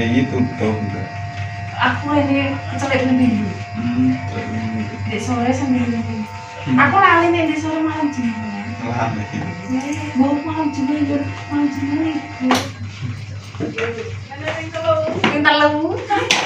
kayak gitu tau enggak? Aku ini kecelek minggu. Di sore sambil minggu. Aku lali nih di sore malam Jumat. Lali. Mau malam Jumat, malam Jumat itu. Minta lu.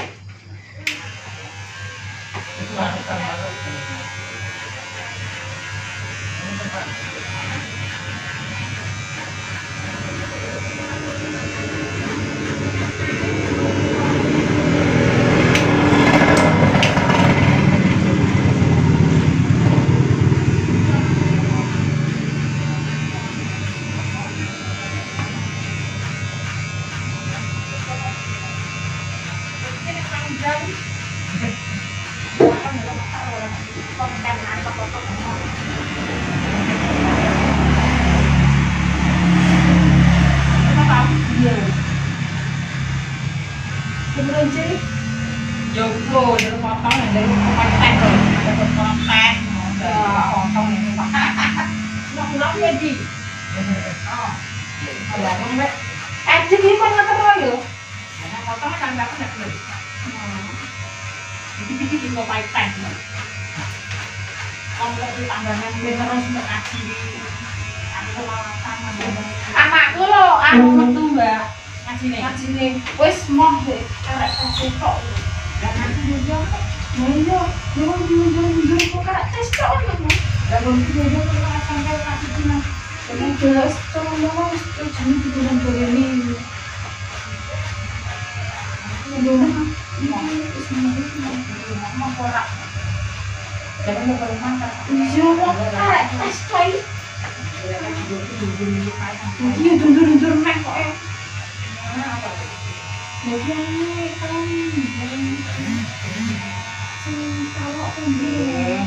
Anakku lo, aku metu mbak ngajine wis moh deh karek kasih kok dan aku juga iya kok karek tes kok lho dan aku juga sampai kasih cina dan jelas tolong mau jangan dibilang ini mau korak jangan mau makan iya mau karek tes coy iya dundur nek kok ya bagiannya kan kalau pembeli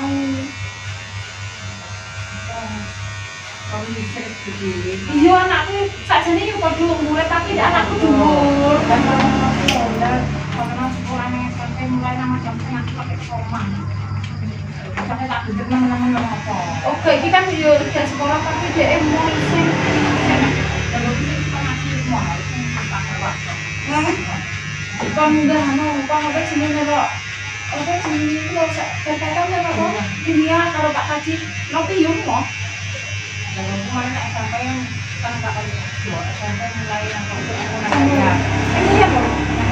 iya anakku sajane yo padha umure tapi anakku dhuwur karena sekolahnya SMP mulai nama jam 5 sampai sekolah sampai tak duduk teman-teman apa oke ini kan yo udah sekolah tapi dia mau isi dan ini kita masih semua kan udah apa sini nih apa sini lo katakan apa dunia kalau Pak Haji nanti yuk mau dan kemarin SMP yang kan bakal dua SMP mulai yang ini ya bro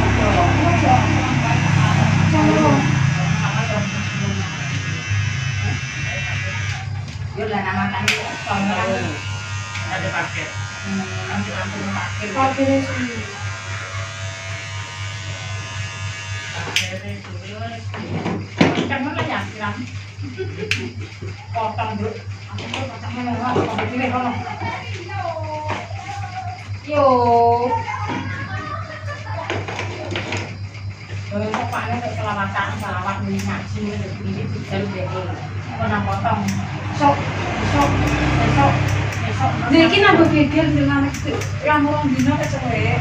yuk lah nama kan ada paket parkirnya sih kan mana ya bilang potong dulu aku potong mana potong ini kono yo pokoknya keselamatan selawat ngaji ini jalur deko kono potong besok jadi nambah geger dengan yang orang dino kecewe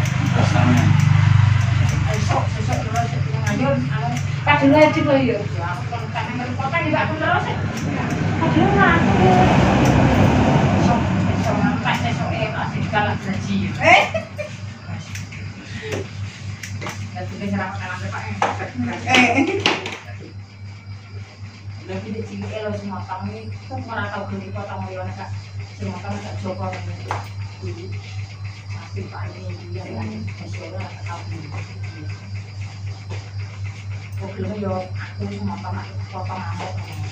besok terus lanjut kadang aja kok ya aku kan nang kota juga aku terus kadang aku besok pas besok kasih galak gaji dan juga cara makanan Pak lagi di sini elo semua kami kan ora tau gede kota mau yo nek semua kami tak coba ini pasti Pak ini dia yang sesuai atau problemnya yo aku sama sama potong amok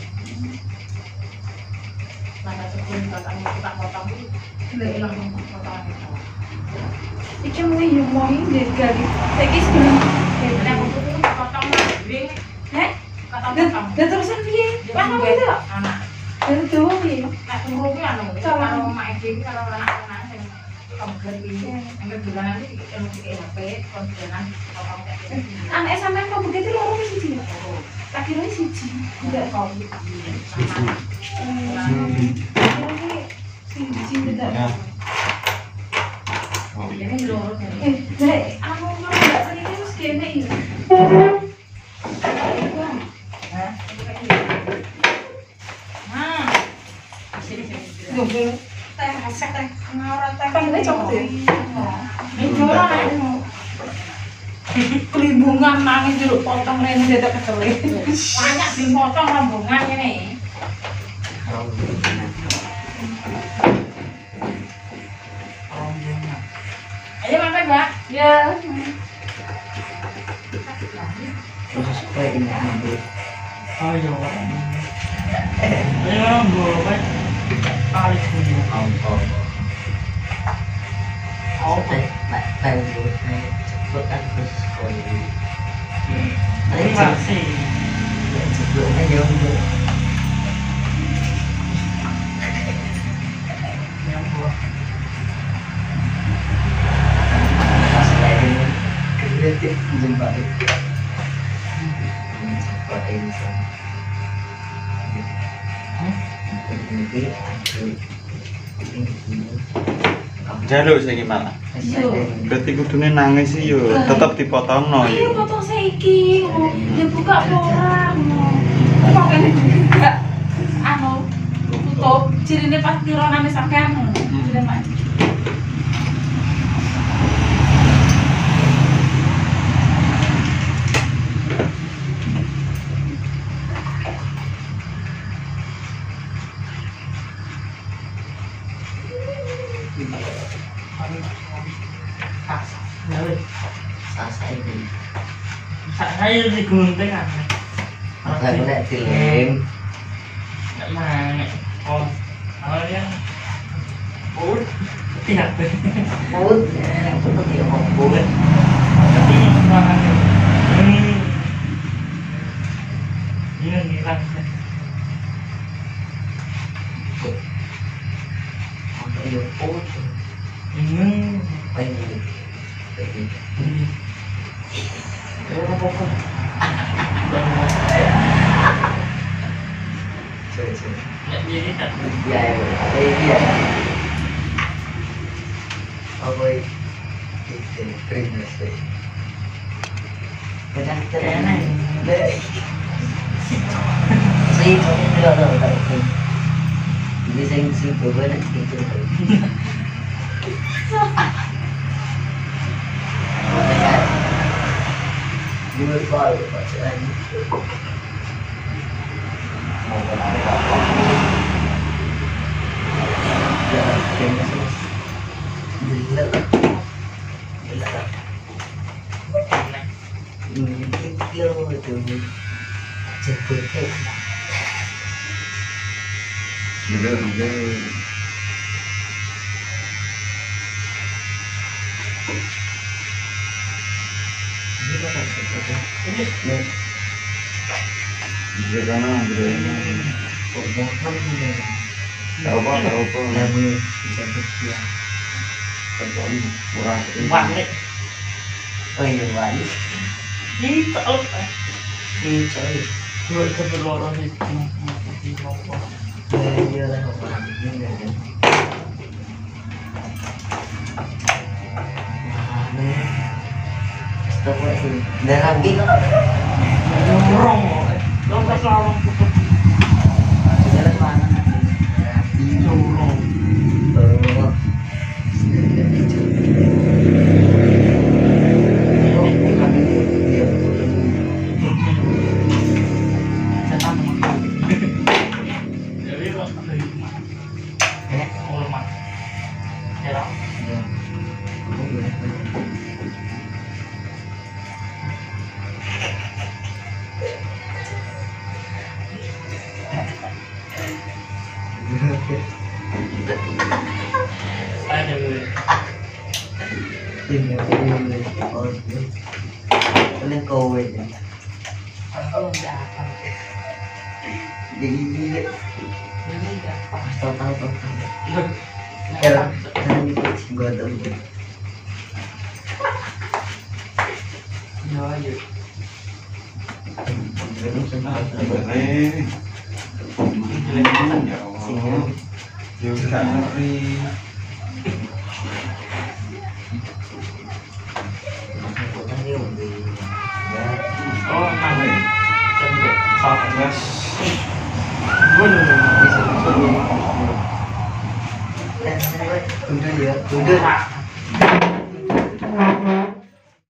nada sebelum katanya kita potong itu udah hilang potongan itu iki mulai yo mau ini dari segi sebelum kita potong ring dan terusan piye lama itu anak dan tuh piye nek tunggu ki anu kalau mak iki kalau anak-anak sing komplain iki engko bulan nanti ilmu HP konsenan potong kayak anak sampean kok begitu loro siji lagi lagi siji enggak kau sama siji tidak ini loro dek aku mau enggak ini terus kene iki teh asek teh ngawur teh kan ini cocok deh ini jualan Kelimbungan nangis jeruk potong rene dadak kecelin. Banyak dipotong rambungan ini. Ayo makan, Mbak. Ya. Terus supaya ini ambil. Ayo. Ayo, boleh. Alis punya. Tay buat tay cepet kan terus koi. Ini masih. Cepet aja udah. Yang buah. Masih lagi kreatif jumpa itu. Cepet ini sama. Jaluk saiki malah. Berarti kudune nangis sih yo, tetep dipotongno Ayo yo. potong saiki. Ya buka orang. Kok kene juga. Anu tutup cirine pas kironane sampean. Cirine Pak. Sasa ini. Saya digunting kan. Lagi nak tiling. Nggak mau. Oh, awalnya. Oh, tidak. Put, yang put dia ngomong. Tapi makan. Ini ngilang. Apa dia put? Ini. Pengen. Pengen. Apa-apa. Sorry. Nggak jadi tak. Ya, apa ini ya? Apa itu? Christmas day. Kadang-kadang deh. Sih, kamu tidak tahu tak itu. Jadi saya sih coba nanti itu. Dua kali bacaan. Mau apa? Ya, kayaknya sih. Gila. Kecil itu. Cepet. Bener. Ini kan cepet. Ini. Iya kan Andre. Pemotong ini. Tahu apa? Lalu bisa bersia. Kecuali kurang. Balik. Oh iya balik. Ini tak. Ini coy. Dua itu berlorong di rokok. Iya lah orang ini kan. Stop lagi. Dan lagi Dorong. Dorong pas lorong. jalan mana? Dorong. Oh. Oh, bukan dia. Setan. Jadi lo dari rumah. Rumah. Ya. Ya. Oh, iya. Aduh. Ini oh, ini kowe ya. Aku nggak apa. Jadi Ini nggak apa. tahu. Loh. Ya, kan itu gua tahu. Ya, ya. Bener. Ya Allah. Yo gak ngerti. Oh, mana? Satgas. Gue dulu. Udah ya, udah.